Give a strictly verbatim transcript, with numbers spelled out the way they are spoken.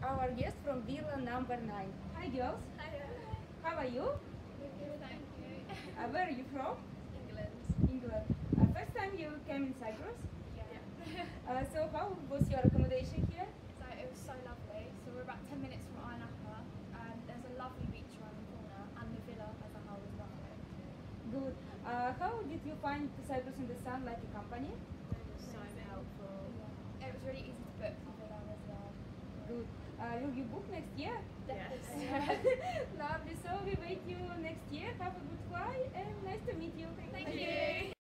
our guest from villa number nine. Hi girls. Hi. How are you? Good, thank you. Uh, where are you from? England. England. Uh, first time you came in Cyprus? Yeah. Uh, so how was your accommodation here? So it was so lovely. So we're about ten minutes from Ayia Napa, and there's a lovely beach around the corner, and the villa as a whole is lovely. Good. Uh, how did you find Cyprus in the Sun like a company? So helpful. It was really easy to book the villa as well. Good. Uh, will you book next year? Yes. Lovely. So we wait you next year. Have a good flight and nice to meet you. Thank you.